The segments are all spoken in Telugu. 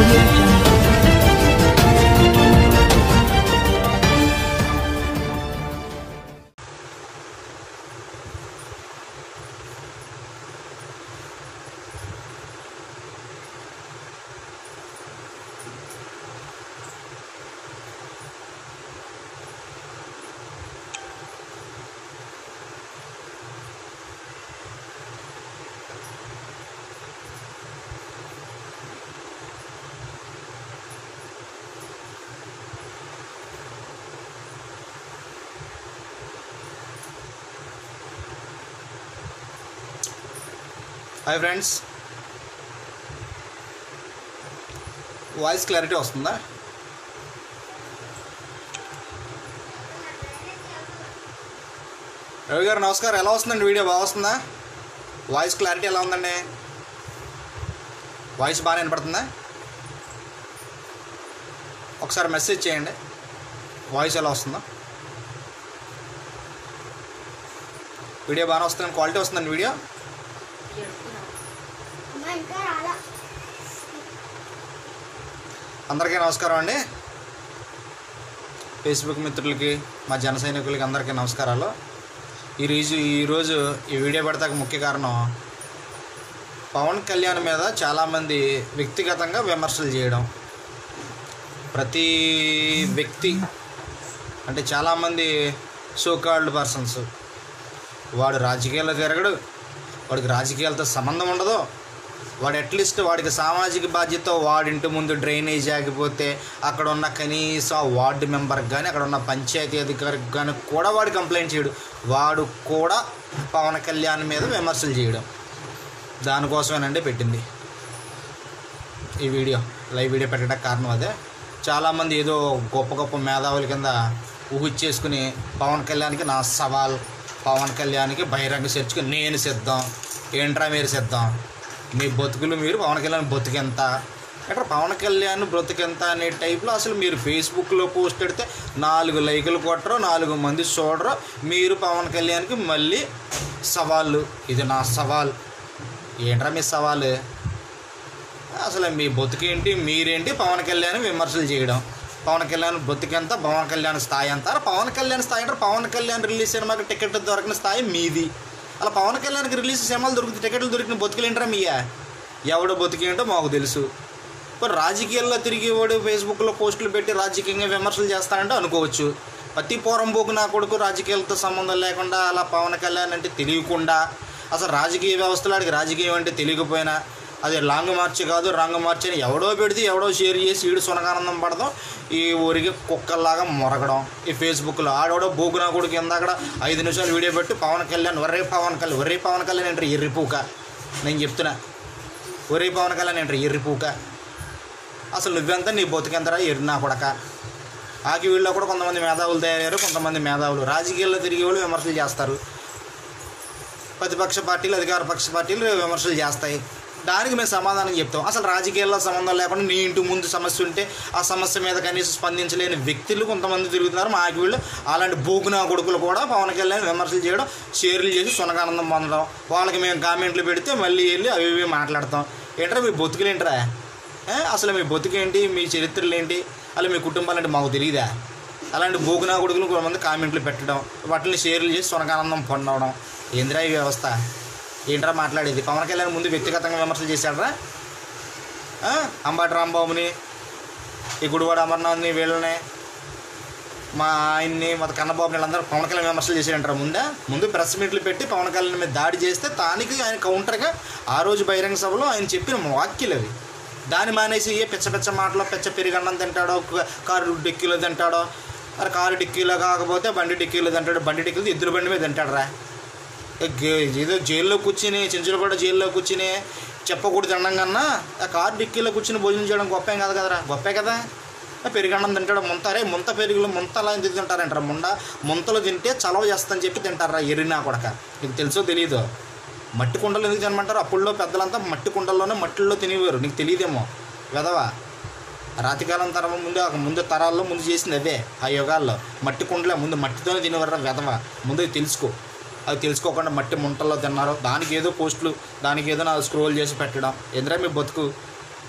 Audio Jungle. Hi friends, voice clarity వస్తుందా? రవి గారు నమస్కారం. ఎలా వస్తుందండి వీడియో? బాగా వస్తుందా? వాయిస్ క్లారిటీ ఎలా ఉందండి? వాయిస్ బాగా వినపడుతుందా? ఒకసారి మెసేజ్ చేయండి, వాయిస్ ఎలా వస్తుందో. వీడియో బాగానే వస్తుంది, క్వాలిటీ వస్తుందండి వీడియో. అందరికీ నమస్కారం అండి. ఫేస్బుక్ మిత్రులకి, మా జన సైనికులకి అందరికీ నమస్కారాలు. ఈరోజు ఈ వీడియో పెడతాక ముఖ్య కారణం, పవన్ కళ్యాణ్ మీద చాలామంది వ్యక్తిగతంగా విమర్శలు చేయడం. ప్రతి వ్యక్తి అంటే చాలామంది సోకాల్డ్ పర్సన్స్, వాడు రాజకీయాల్లో తిరగడు, వాడికి రాజకీయాలతో సంబంధం ఉండదు, వాడు అట్లీస్ట్ వాడికి సామాజిక బాధ్యత, వాడింటి ముందు డ్రైనేజ్ ఆగిపోతే అక్కడ ఉన్న కనీసం వార్డు మెంబర్కి కానీ, అక్కడ ఉన్న పంచాయతీ అధికారికి కానీ కూడా వాడు కంప్లైంట్ చేయడు. వాడు కూడా పవన్ కళ్యాణ్ మీద విమర్శలు చేయడం. దానికోసమేనండి పెట్టింది ఈ వీడియో, లైవ్ వీడియో పెట్టడానికి కారణం అదే. చాలామంది ఏదో గొప్ప గొప్ప మేధావుల కింద ఊహించేసుకుని పవన్ కళ్యాణ్కి నా సవాల్, పవన్ కళ్యాణ్కి బహిరంగ చర్చకు నేను సిద్ధం. ఏంట్రా మీరు సిద్ధం? మీ బతుకులు మీరు, పవన్ కళ్యాణ్ బతుకెంత, అంటే పవన్ కళ్యాణ్ బ్రతుకెంత అనే టైప్లో అసలు మీరు ఫేస్బుక్లో పోస్ట్ పెడితే 4 లైకులు కొట్టరు, 4 మంది చూడరు. మీరు పవన్ కళ్యాణ్కి మళ్ళీ సవాళ్ళు, ఇది నా సవాల్. ఏంట్రా మీ సవాల్? అసలు మీ బతుకేంటి, మీరేంటి? పవన్ కళ్యాణ్ విమర్శలు చేయడం. పవన్ కళ్యాణ్ బతుకెంత, పవన్ కళ్యాణ్ స్థాయి ఎంత? పవన్ కళ్యాణ్ స్థాయి అంటే పవన్ కళ్యాణ్ రిలీజ్ సినిమాకి టికెట్ దొరికిన స్థాయి మీది. అలా పవన్ కళ్యాణ్కి రిలీజ్ సినిమాలు దొరికితే టికెట్లు దొరికిన బతుకులేంటారా మీయా? ఎవడో బతుకేంటో మాకు తెలుసు. ఇప్పుడు రాజకీయాల్లో తిరిగేవాడు ఫేస్బుక్లో పోస్టులు పెట్టి రాజకీయంగా విమర్శలు చేస్తానంటే అనుకోవచ్చు. ప్రతి పోరంబోకు నా కొడుకు రాజకీయాలతో సంబంధం లేకుండా, అలా పవన్ కళ్యాణ్ అంటే తెలియకుండా, అసలు రాజకీయ వ్యవస్థలో ఆడికి రాజకీయం అంటే తెలియకపోయినా, అది లాంగ్ మార్చ్ కాదు రాంగ్ మార్చ్ అని ఎవడో పెడితే ఎవడో షేర్ చేసి ఈడు సునకానందం పడదాం, ఈ ఊరికి కుక్కల్లాగా మొరగడం ఈ ఫేస్బుక్లో. ఆడవడో బోగునా కొడుకు కింద అక్కడ 5 నిమిషాలు వీడియో పెట్టి పవన్ కళ్యాణ్ ఒర్రే పవన్ కళ్యాణ్ అంటే ఎర్రిపూక. నేను చెప్తున్నా, ఒర్రే పవన్ కళ్యాణ్ అంటే ఎర్రిపూక. అసలు నువ్వెంత, నీ బతుకెంతరా ఎర్రినా కొడక. ఆకి వీళ్ళలో కూడా కొంతమంది మేధావులు తయారయ్యారు. కొంతమంది మేధావులు రాజకీయాల్లో తిరిగే వాళ్ళు విమర్శలు చేస్తారు. ప్రతిపక్ష పార్టీలు, అధికార పక్ష పార్టీలు విమర్శలు చేస్తాయి. దానికి మేము సమాధానం చెప్తాం. అసలు రాజకీయాల్లో సంబంధం లేకుండా నీ ఇంటి ముందు సమస్య ఉంటే ఆ సమస్య మీద కనీసం స్పందించలేని వ్యక్తులు కొంతమంది తిరుగుతున్నారు. మా వీళ్ళు అలాంటి బోగునా కొడుకులు కూడా పవన్ కళ్యాణ్ విమర్శలు చేయడం, షేర్లు చేసి సునకానందం పొందడం, వాళ్ళకి మేము కామెంట్లు పెడితే మళ్ళీ వెళ్ళి అవి ఇవి మాట్లాడతాం. ఏంట్రా మీ బతుకులేంట్రా? అసలు మీ బతుకేంటి, మీ చరిత్రలు ఏంటి, అలా మీ కుటుంబాలంటే మాకు తెలియదా? అలాంటి బోగునా కొడుకులు కొంతమంది కామెంట్లు పెట్టడం, వాటిని షేర్లు చేసి సునకానందం పొందడం. ఏంద్రా ఈ వ్యవస్థ? ఏంట్రా మాట్లాడేది? పవన్ కళ్యాణ్ ముందు వ్యక్తిగతంగా విమర్శలు చేశాడరా? అంబటి రాంబాబుని, ఈ గుడివాడ అమర్నాథ్ని, వీళ్ళని, మా ఆయన్ని, మా కన్నబాబుని, వీళ్ళందరూ పవన్ కళ్యాణ్ విమర్శలు చేశాడంటారా? ముందు ప్రెస్ మీట్లు పెట్టి పవన్ కళ్యాణ్ మీద దాడి చేస్తే దానికి ఆయన కౌంటర్గా ఆ రోజు బహిరంగ సభలో ఆయన చెప్పిన వాక్యలు అవి. దాన్ని మానేసి ఏ పిచ్చ మాటలో పెచ్చ పెరిగన్నం తింటాడో, కారు డిక్కీలో తింటాడో, మరి కారు డిక్కీలో కాకపోతే బండి డిక్కీలో తింటాడు, బండి డిక్కీలో ఎద్దుల బండి మీద తింటాడరా? ఏదో జైల్లో కూర్చుని, చెంచులు కూడా జైల్లో కూర్చుని చెప్పకూడదు తినడం కన్నా ఆ కారు డిక్కీలో కూర్చుని భోజనం చేయడం గొప్పేం కాదు కదరా? గొప్పే కదా. పెరిగన్నం తింటాడు, ముంత పెరుగులు ముంతలా ఎందుకు తింటారంటారా? ముంతలు తింటే చలవ చేస్తుందని చెప్పి తింటారా? ఎరినా కొడక. నీకు తెలుసో తెలియదు? మట్టి కుండలు ఎందుకు తినమంటారు? అప్పుల్లో పెద్దలంతా మట్టి కుండల్లోనే మట్టిల్లో తినేవారు. నీకు తెలియదేమో వెదవా. రాతికాలం తరం ముందు తరాల్లో ముందు చేసింది అదే. ఆ యుగాల్లో మట్టి కుండలే ముందు మట్టితోనే తినేవారు వెదవా. ముందు తెలుసుకో. అది తెలుసుకోకుండా మట్టి ముంటల్లో తిన్నారు. దానికి ఏదో పోస్టులు, దానికి ఏదో నా స్క్రోల్ చేసి పెట్టడం. ఎందుకంటే మీ బతుకు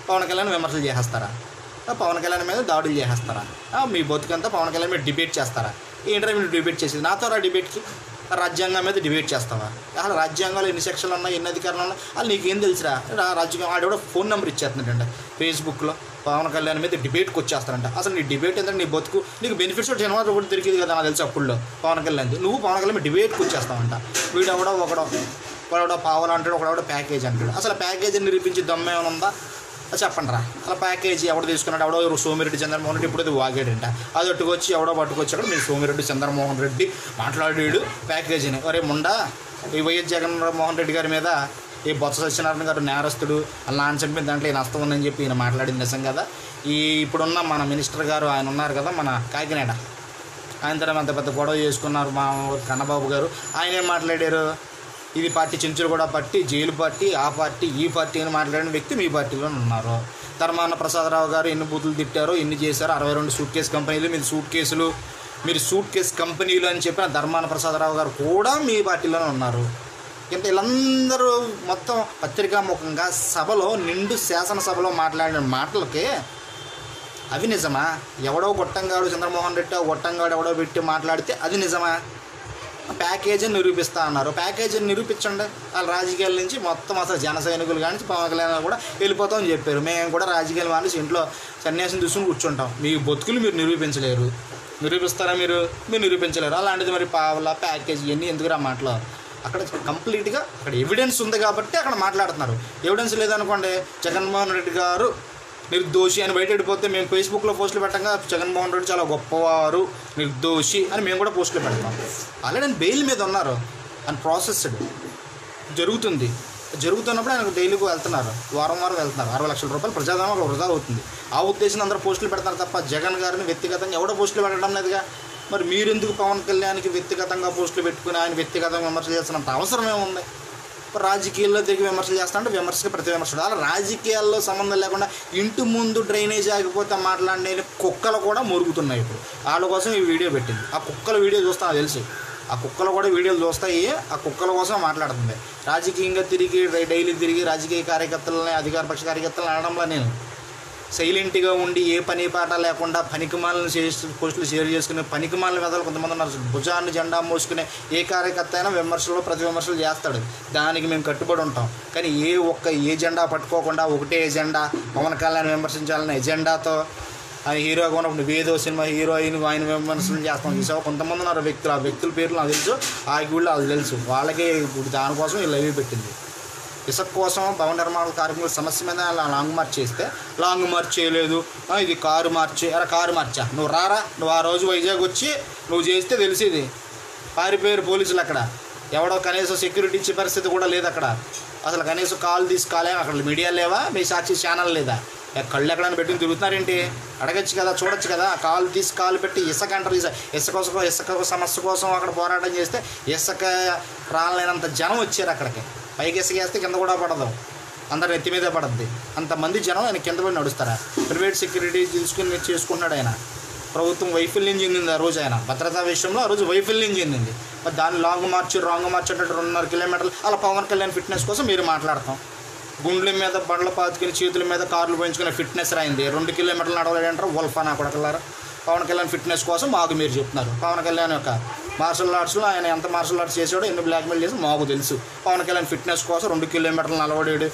పవన్ కళ్యాణ్ విమర్శలు చేసేస్తారా? పవన్ కళ్యాణ్ మీద దాడులు చేసేస్తారా? మీ బతుకంతా పవన్ కళ్యాణ్ మీద డిబేట్ చేస్తారా? ఏంటంటే మీరు డిబేట్ చేసేది నాతో రా డిబేట్కి. రాజ్యాంగం మీద డిబేట్ చేస్తావా? అసలు రాజ్యాంగంలో ఎన్ని సెక్షన్లు ఉన్నాయి, ఎన్ని అధికారులు ఉన్నాయి, వాళ్ళు నీకేం తెలుసురా? రాజ్యాంగం ఆడేవాడు ఫోన్ నెంబర్ ఇచ్చేస్తున్నాడంట ఫేస్బుక్లో పవన్ కళ్యాణ్ మీద డిబేట్కి వచ్చేస్తారంట. అసలు నీ డిబేట్ ఏంటంటే నీ బతుకు నీకు బెనిఫిట్స్ జనవరి ఒకటి తిరిగేది కదా నాకు తెలుసు. అప్పుడులో పవన్ కళ్యాణ్ నువ్వు పవన్ కళ్యాణ్ మీద డిబేట్కి వచ్చేస్తావంట. వీడెవడో ఒకడో పావులు అంటాడు, ఒకడెవడో ప్యాకేజ్ అంటాడు. అసలు ప్యాకేజీ నిరూపించి దమ్మేమైనా ఉందా? చెప్పండి రా. అలా ప్యాకేజీ ఎవడో తీసుకున్నాడు? ఎవడో సోమిరెడ్డి చంద్రమోహన్ రెడ్డి ఇప్పుడు అది వాగాడంట. అది పట్టుకొచ్చి ఎవడో పట్టుకొచ్చాడు మీరు సోమిరెడ్డి చంద్రమోహన్ రెడ్డి మాట్లాడాడు ప్యాకేజీని. ఒరే ముండా, ఈ వైఎస్ జగన్మోహన్ రెడ్డి గారి మీద ఈ బొత్స సత్యనారాయణ గారు నేరస్తుడు అలా అని చెప్పి దాంట్లో ఈయన నష్టం ఉందని చెప్పి ఈయన మాట్లాడింది నిజం కదా. ఇప్పుడున్న మన మినిస్టర్ గారు ఆయన ఉన్నారు కదా మన కాకినాడ, ఆయన తర్వాత అంత పెద్ద గొడవ చేసుకున్నారు మా కన్నబాబు గారు. ఆయన ఏం మాట్లాడారు? ఇది party Chenchalguda party, jail party, ఆ పార్టీ ఈ పార్టీ అని మాట్లాడిన వ్యక్తి మీ పార్టీలోనే ఉన్నారు. ధర్మాన ప్రసాదరావు గారు ఎన్ని బూతులు తిట్టారో, ఎన్ని చేశారో, 62 సూట్ కేసు కంపెనీలు, మీరు సూట్ కేసు కంపెనీలు అని చెప్పిన ధర్మాన ప్రసాదరావు గారు కూడా మీ పార్టీలోనే ఉన్నారు. ఇంత వీళ్ళందరూ మొత్తం పత్రికాముఖంగా సభలో నిండు శాసనసభలో మాట్లాడిన మాటలకి అవి నిజమా? ఎవడో గొట్టంగాడు చంద్రమోహన్ రెడ్డి గొట్టంగాడు ఎవడో పెట్టి మాట్లాడితే అది నిజమా? ప్యాకేజీని నిరూపిస్తా అన్నారు. ప్యాకేజీని నిరూపించండి. వాళ్ళ రాజకీయాల నుంచి మొత్తం అసలు జన సైనికులు కానీ పవన్ కళ్యాణ్ కూడా వెళ్ళిపోతామని చెప్పారు. మేము కూడా రాజకీయాలు మానేసి ఇంట్లో సన్యాసం తీసుకుని కూర్చుంటాం. మీ బతుకులు మీరు నిరూపించలేరు. నిరూపిస్తారా? మీరు నిరూపించలేరు. అలాంటిది మరి పావుల ప్యాకేజీ ఇవన్నీ ఎందుకురా మాటలు? అక్కడ కంప్లీట్గా అక్కడ ఎవిడెన్స్ ఉంది కాబట్టి అక్కడ మాట్లాడుతున్నారు. ఎవిడెన్స్ లేదనుకోండి, జగన్మోహన్ రెడ్డి గారు నిర్దోషి అని బయట వెళ్ళిపోతే మేము ఫేస్బుక్లో పోస్టులు పెట్టంగా జగన్మోహన్ రెడ్డి చాలా గొప్పవారు, నిర్దోషి అని మేము కూడా పోస్టులు పెడతాం. ఆల్రెడీ ఆయన బెయిల్ మీద ఉన్నారు, ఆయన ప్రాసెస్డ్ జరుగుతున్నప్పుడు ఆయనకు డైలీకి వెళ్తున్నారు, వారం వెళ్తున్నారు. 60 లక్షల రూపాయలు ప్రజాధనం వృధా అవుతుంది. ఆ ఉద్దేశం అందరూ పోస్టులు పెడతారు తప్ప జగన్ గారిని వ్యక్తిగతంగా ఎవడో పోస్టులు పెట్టడం లేదుగా. మరి మీరెందుకు పవన్ కళ్యాణ్కి వ్యక్తిగతంగా పోస్టులు పెట్టుకుని ఆయన వ్యక్తిగతంగా విమర్శలు చేస్తున్నంత అవసరం ఏముంది? రాజకీయాల్లో తిరిగి విమర్శలు చేస్తా అంటే విమర్శకి ప్రతి విమర్శలు. అలా రాజకీయాల్లో సంబంధం లేకుండా ఇంటి ముందు డ్రైనేజ్ ఆగిపోతే మాట్లాడే కుక్కలు కూడా మురుగుతున్నాయి. ఇప్పుడు వాళ్ళ కోసం ఈ వీడియో పెట్టింది. ఆ కుక్కల వీడియో చూస్తా నాకు తెలుసు. ఆ కుక్కలు కూడా వీడియోలు చూస్తాయి. ఆ కుక్కల కోసం మాట్లాడుతుంది. రాజకీయంగా డైలీ తిరిగి రాజకీయ కార్యకర్తలని, అధికార పక్ష కార్యకర్తలను అనడంలో నేను సైలెంట్గా ఉండి ఏ పని పాట లేకుండా పనికిమాలను పోస్టులు షేర్ చేసుకునే పనికిమాలను వెదలు కొంతమంది ఉన్నారు. భుజాన్ని జెండా మోసుకునే ఏ కార్యకర్త అయినా విమర్శలు ప్రతి విమర్శలు చేస్తాడు. దానికి మేము కట్టుబడి ఉంటాం. కానీ ఏ జెండా పట్టుకోకుండా ఒకటే ఎజెండా పవన్ కళ్యాణ్ విమర్శించాలనే ఎజెండాతో ఆయన హీరోగా ఉన్నప్పుడు వేదో సినిమా హీరోయిన్ ఆయన విమర్శలు చేస్తాం చూసావు. కొంతమంది ఉన్నారు వ్యక్తులు. ఆ వ్యక్తుల పేర్లు నాకు తెలుసు, ఆ గుళ్ళు వాళ్ళకి తెలుసు. వాళ్ళకే ఇప్పుడు దానికోసం ఈ లైవ్ పెట్టింది. ఇసుక కోసం భవన నిర్మాణ కార్మికుల సమస్య మీద లాంగ్ మార్చ్ చేస్తే లాంగ్ మార్చ్ చేయలేదు, ఇది కారు మార్చా. నువ్వు రారా, నువ్వు ఆ రోజు వైజాగ్ వచ్చి నువ్వు చేస్తే తెలిసేది. పారిపోయారు పోలీసులు. అక్కడ ఎవడో కనీసం సెక్యూరిటీ ఇచ్చే పరిస్థితి కూడా లేదు. అక్కడ అసలు కనీసం కాల్ తీసుకోలేము. అక్కడ మీడియా లేవా? మీ సాక్షి ఛానల్ లేదా? కళ్ళు ఎక్కడైనా పెట్టుకుని తిరుగుతున్నారేంటి? అడగచ్చు కదా, చూడొచ్చు కదా. కాలు పెట్టి ఇసుక అంటారు. ఇసుక సమస్య కోసం అక్కడ పోరాటం చేస్తే ఇసుక రాలేనంత జనం వచ్చారు అక్కడికి. పైకి ఇసుక వేస్తే కింద కూడా పడదు, అందరు నెత్తి మీదే పడుద్ది. అంతమంది జనం ఆయన కింద పడి నడుస్తారా? ప్రైవేట్ సెక్యూరిటీ తీసుకుని చేసుకుంటున్నాడు ఆయన. ప్రభుత్వం వైఫల్యం చెందింది ఆ రోజు. ఆయన భద్రతా విషయంలో ఆ రోజు వైఫల్యం చెందింది. మరి దాన్ని రాంగ్ మార్చ్ అంటే 2.5 కిలోమీటర్లు అలా పవన్ కళ్యాణ్ ఫిట్నెస్ కోసం మీరు మాట్లాడతాం. గుండెల మీద బండ్ల పాతుకుని చేతుల మీద కార్లు పోయించుకునే ఫిట్నెస్ రాయింది. 2 కిలోమీటర్లు నడవలేదంటారు. వల్ఫానా కొడకలారా. పవన్ కళ్యాణ్ ఫిట్నెస్ కోసం మాకు మీరు చెప్తున్నారు. పవన్ కళ్యాణ్ యొక్క మార్షల్ ఆర్ట్స్లో ఆయన ఎంత మార్షల్ ఆర్ట్స్ చేసాడో, ఎన్ని బ్లాక్మెయిల్ చేసి మాకు తెలుసు. పవన్ కళ్యాణ్ ఫిట్నెస్ కోసం 2 కిలోమీటర్లు నలవడాడు,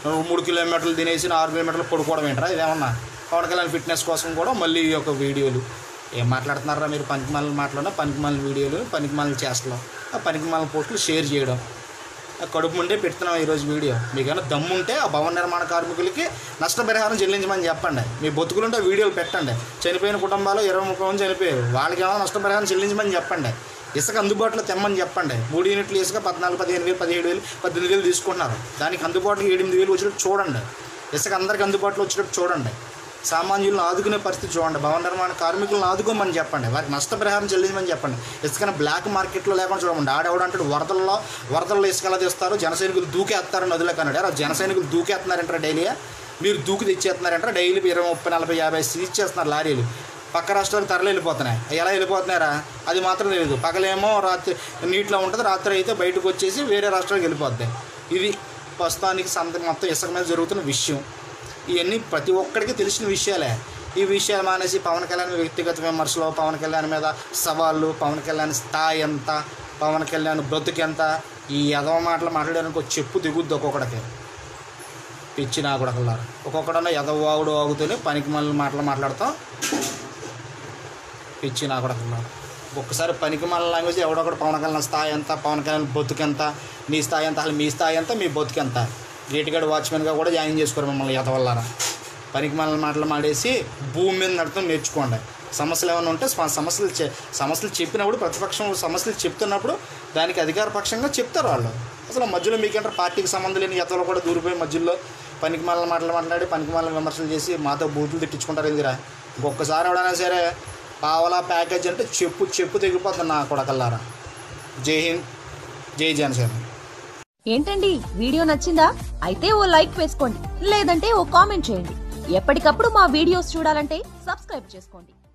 3 కిలోమీటర్లు తినేసి 6 కిలోమీటర్లు పడుకోవడం ఏంటారా? ఇదేమన్నా పవన్ కళ్యాణ్ ఫిట్నెస్ కోసం కూడా మళ్ళీ ఈ యొక్క వీడియోలు ఏం మాట్లాడుతున్నారా మీరు? పనికిమాలిన మాటలు, పనికిమాలిన వీడియోలు, పనికిమాలిన చేష్టలు, ఆ పనికిమాలిన పోస్టులు షేర్ చేయడం. కడుపు ముందే పెడుతున్నాం ఈరోజు వీడియో. మీకైనా దమ్ముంటే ఆ భవన నిర్మాణ కార్మికులకి నష్టపరిహారం చెల్లించమని చెప్పండి. మీ బతుకులుంటే వీడియోలు పెట్టండి. చనిపోయిన కుటుంబాలు 20-30 మంది చనిపోయారు. వాళ్ళకి ఏమైనా నష్టపరిహారం చెల్లించమని చెప్పండి. ఇసుక అందుబాటులో తెమ్మని చెప్పండి. 3 యూనిట్లు ఇసుక 14,000, 15,000, 17,000, 18,000 తీసుకుంటున్నారు. దానికి అందుబాటులో 7,000 వచ్చేటట్టు చూడండి. ఇసుక అందరికీ అందుబాటులో వచ్చేటట్టు చూడండి. సామాన్యులను ఆదుకునే పరిస్థితి చూడండి. భవన నిర్మాణ కార్మికులను ఆదుకోమని చెప్పండి. వారికి నష్టపరిహారం చెల్లించమని చెప్పండి. ఇసుకని బ్లాక్ మార్కెట్లో లేకుండా చూడమండి. ఆడేవాడంటాడు వరదల్లో ఇసుకలా తెస్తారు, జన సైనికులు దూకేస్తారని నదులకు అన్నాడు. జన సైనికులు దూకేస్తున్నారంటారా? డైలీ మీరు దూకి తెచ్చేస్తున్నారంటారా? డైలీ 20, 30, 40, 50 సీజ్ చేస్తున్నారు లారీలు. పక్క రాష్ట్రాలకు తరలి వెళ్ళిపోతున్నాయి. ఎలా వెళ్ళిపోతున్నారా అది మాత్రం తెలియదు. పగలేమో రాత్రి నీటిలో ఉంటుంది, రాత్రి అయితే బయటకు వచ్చేసి వేరే రాష్ట్రాలకు వెళ్ళిపోతాయి. ఇది ప్రస్తుతానికి మొత్తం ఇసుక మీద జరుగుతున్న విషయం. ఇవన్నీ ప్రతి ఒక్కడికి తెలిసిన విషయాలే. ఈ విషయాలు మానేసి పవన్ కళ్యాణ్ వ్యక్తిగత విమర్శలు, పవన్ కళ్యాణ్ మీద సవాళ్ళు, పవన్ కళ్యాణ్ స్థాయి ఎంత, పవన్ కళ్యాణ్ బ్రతుకెంత, ఈ ఎదవ మాటలు మాట్లాడడానికి ఒక చెప్పు దిగుద్ది ఒక్కొక్కడికి. పిచ్చి నా కొడకల్లారా. ఒక్కొక్కడన్నా ఎదవాగుడు వాగుతూనే పనికి మళ్ళీ మాట్లాడతాం. పిచ్చి నా కొడకల్లారా. ఒక్కసారి పనికి మళ్ళీ లాంగ్వేజ్ ఎవడొకడు పవన్ కళ్యాణ్ స్థాయి ఎంత, పవన్ కళ్యాణ్ బతుకెంత, నీ స్థాయి ఎంత, అసలు మీ స్థాయి ఎంత, మీ బతుకెంత, గేట్ గార్డ్ వాచ్మెన్గా కూడా జాయిన్ చేసుకోరు మిమ్మల్ని ఎదవల్లారా. పనికి మళ్ళీ మాటలు మాడేసి భూమి మీద నడతం నేర్చుకోండి. సమస్యలు ఏమైనా ఉంటే సమస్యలు చెప్పినప్పుడు, ప్రతిపక్షం సమస్యలు చెప్తున్నప్పుడు దానికి అధికారపక్షంగా చెప్తారు వాళ్ళు. అసలు మధ్యలో మీకేంటారు, పార్టీకి సంబంధం లేని ఎతలు కూడా దూరిపోయి మధ్యలో పనికి మళ్ళీ మాట్లాడి పనికి మళ్ళీ విమర్శలు చేసి మాతో బూతులు తిట్టించుకుంటారు. ఎందుకురా? ఇంకొకసారి ఎవడైనా సరే పావలా ప్యాకేజ్ అంటే చెప్పు తెగిపోతుంది నా కొడకల్లారా. జై హింద్, జై జనసేన. ఏంటండి వీడియో నచ్చిందా? అయితే ఓ లైక్ వేసుకోండి, లేదంటే ఓ కామెంట్ చేయండి. ఎప్పటికప్పుడు మా వీడియోస్ చూడాలంటే సబ్స్క్రైబ్ చేసుకోండి.